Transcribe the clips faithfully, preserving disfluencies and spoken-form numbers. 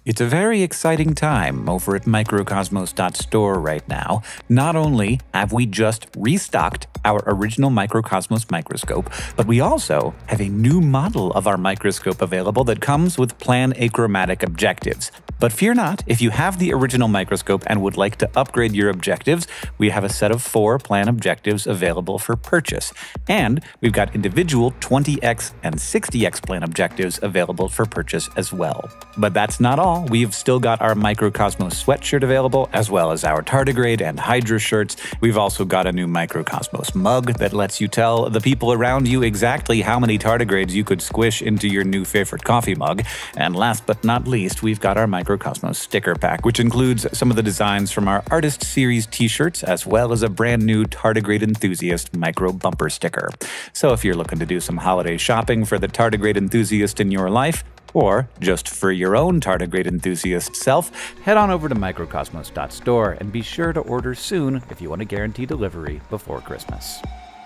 It's a very exciting time over at microcosmos dot store right now. Not only have we just restocked our original Microcosmos microscope, but we also have a new model of our microscope available that comes with plan achromatic objectives. But fear not, if you have the original microscope and would like to upgrade your objectives, we have a set of four plan objectives available for purchase. And we've got individual twenty X and sixty X plan objectives available for purchase as well. But that's not all. We've still got our Microcosmos sweatshirt available, as well as our tardigrade and hydra shirts. We've also got a new Microcosmos mug that lets you tell the people around you exactly how many tardigrades you could squish into your new favorite coffee mug. And last but not least, we've got our Microcosmos sticker pack, which includes some of the designs from our Artist Series t-shirts, as well as a brand new Tardigrade Enthusiast micro bumper sticker. So if you're looking to do some holiday shopping for the tardigrade enthusiast in your life, or just for your own tardigrade enthusiast self, head on over to microcosmos dot store and be sure to order soon if you want to guarantee delivery before Christmas.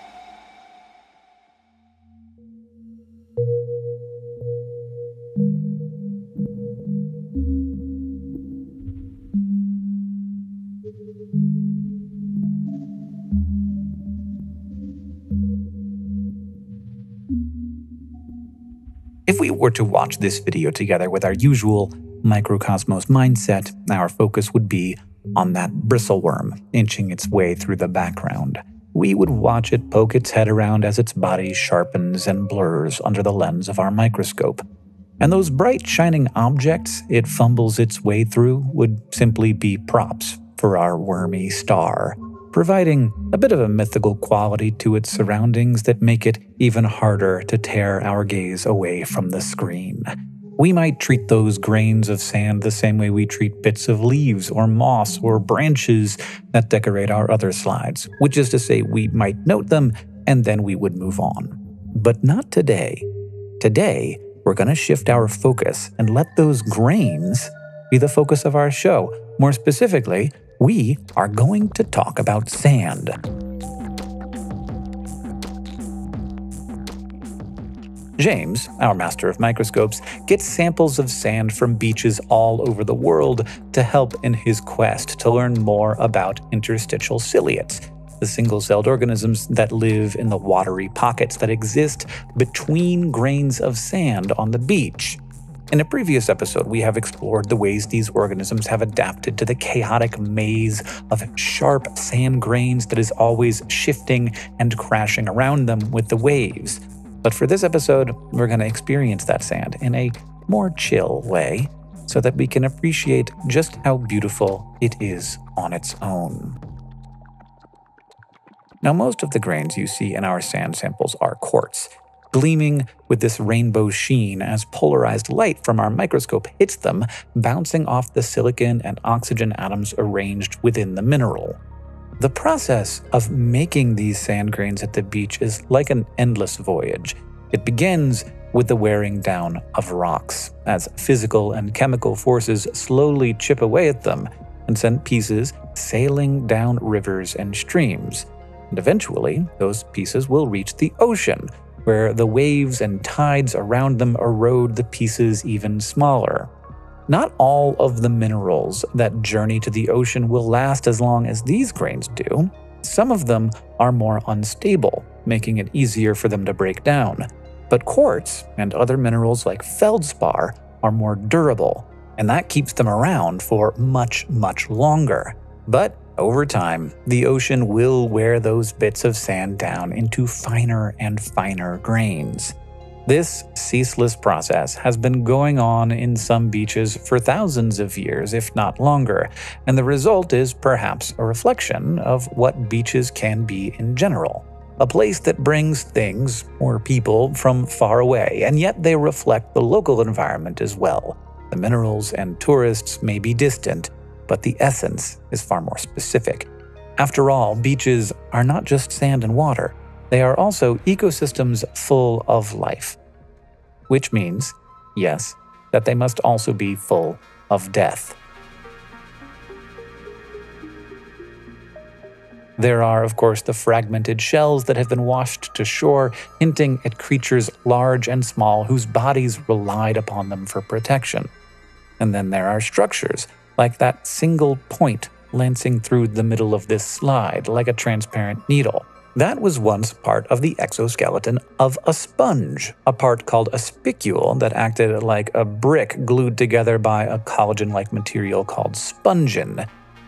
If we were to watch this video together with our usual Microcosmos mindset, our focus would be on that bristleworm inching its way through the background. We would watch it poke its head around as its body sharpens and blurs under the lens of our microscope. And those bright shining objects it fumbles its way through would simply be props for our wormy star, providing a bit of a mythical quality to its surroundings that make it even harder to tear our gaze away from the screen. We might treat those grains of sand the same way we treat bits of leaves or moss or branches that decorate our other slides, which is to say we might note them and then we would move on. But not today. Today, we're going to shift our focus and let those grains be the focus of our show. More specifically, we are going to talk about sand. James, our master of microscopes, gets samples of sand from beaches all over the world to help in his quest to learn more about interstitial ciliates, the single-celled organisms that live in the watery pockets that exist between grains of sand on the beach. In a previous episode, we have explored the ways these organisms have adapted to the chaotic maze of sharp sand grains that is always shifting and crashing around them with the waves. But for this episode, we're going to experience that sand in a more chill way so that we can appreciate just how beautiful it is on its own. Now, most of the grains you see in our sand samples are quartz, gleaming with this rainbow sheen as polarized light from our microscope hits them, bouncing off the silicon and oxygen atoms arranged within the mineral. The process of making these sand grains at the beach is like an endless voyage. It begins with the wearing down of rocks, as physical and chemical forces slowly chip away at them and send pieces sailing down rivers and streams. And eventually, those pieces will reach the ocean, where the waves and tides around them erode the pieces even smaller. Not all of the minerals that journey to the ocean will last as long as these grains do. Some of them are more unstable, making it easier for them to break down. But quartz and other minerals like feldspar are more durable, and that keeps them around for much, much longer. But over time, the ocean will wear those bits of sand down into finer and finer grains. This ceaseless process has been going on in some beaches for thousands of years, if not longer, and the result is perhaps a reflection of what beaches can be in general. A place that brings things or people from far away, and yet they reflect the local environment as well. The minerals and tourists may be distant, but the essence is far more specific. After all, beaches are not just sand and water. They are also ecosystems full of life. Which means, yes, that they must also be full of death. There are, of course, the fragmented shells that have been washed to shore, hinting at creatures large and small whose bodies relied upon them for protection. And then there are structures, like that single point lancing through the middle of this slide like a transparent needle. That was once part of the exoskeleton of a sponge, a part called a spicule that acted like a brick glued together by a collagen-like material called spongin.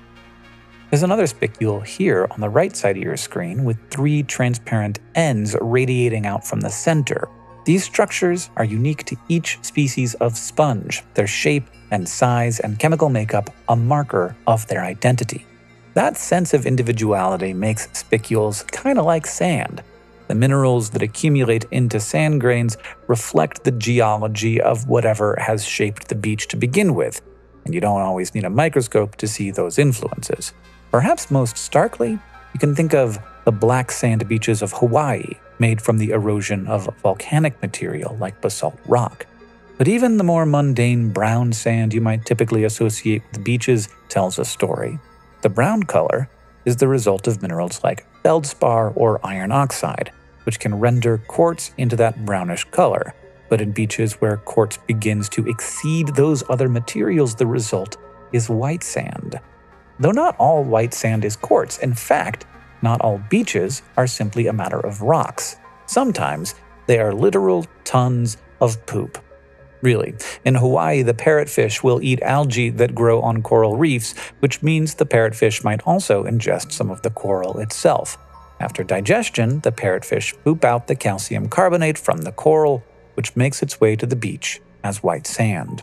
There's another spicule here on the right side of your screen with three transparent ends radiating out from the center. These structures are unique to each species of sponge, their shape and size and chemical makeup a marker of their identity. That sense of individuality makes spicules kind of like sand. The minerals that accumulate into sand grains reflect the geology of whatever has shaped the beach to begin with, and you don't always need a microscope to see those influences. Perhaps most starkly, you can think of the black sand beaches of Hawaii, made from the erosion of volcanic material like basalt rock. But even the more mundane brown sand you might typically associate with beaches tells a story. The brown color is the result of minerals like feldspar or iron oxide, which can render quartz into that brownish color. But in beaches where quartz begins to exceed those other materials, the result is white sand. Though not all white sand is quartz. In fact, not all beaches are simply a matter of rocks. Sometimes they are literal tons of poop. Really, in Hawaii, the parrotfish will eat algae that grow on coral reefs, which means the parrotfish might also ingest some of the coral itself. After digestion, the parrotfish poop out the calcium carbonate from the coral, which makes its way to the beach as white sand.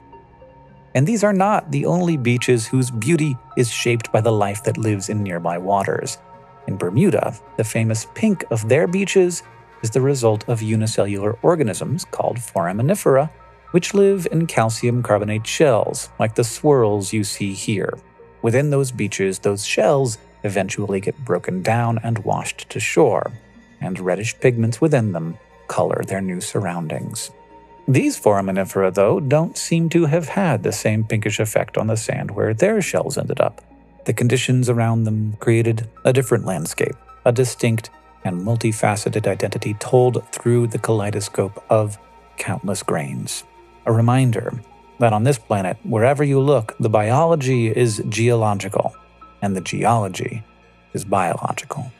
And these are not the only beaches whose beauty is shaped by the life that lives in nearby waters. In Bermuda, the famous pink of their beaches is the result of unicellular organisms called foraminifera, which live in calcium carbonate shells, like the swirls you see here. Within those beaches, those shells eventually get broken down and washed to shore, and reddish pigments within them color their new surroundings. These foraminifera, though, don't seem to have had the same pinkish effect on the sand where their shells ended up. The conditions around them created a different landscape, a distinct and multifaceted identity told through the kaleidoscope of countless grains. A reminder that on this planet, wherever you look, the biology is geological, and the geology is biological.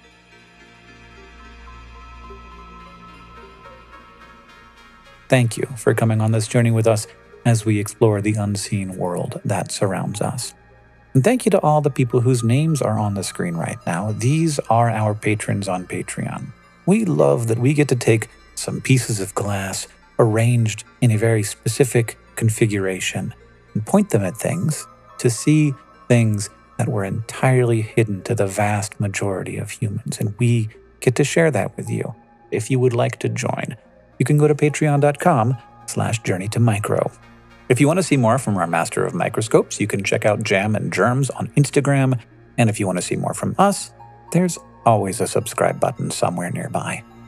Thank you for coming on this journey with us as we explore the unseen world that surrounds us. And thank you to all the people whose names are on the screen right now. These are our patrons on Patreon. We love that we get to take some pieces of glass arranged in a very specific configuration and point them at things to see things that were entirely hidden to the vast majority of humans. And we get to share that with you. If you would like to join, you can go to patreon.com slash journey to micro. If you want to see more from our master of microscopes, you can check out Jam and Germs on Instagram. And if you want to see more from us, there's always a subscribe button somewhere nearby.